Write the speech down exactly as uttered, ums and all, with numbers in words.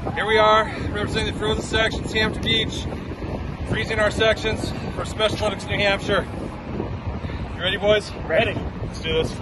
Here we are, representing the frozen sections, Hampton Beach, freezing our sections for Special Olympics New Hampshire. You ready, boys? Ready. Let's do this.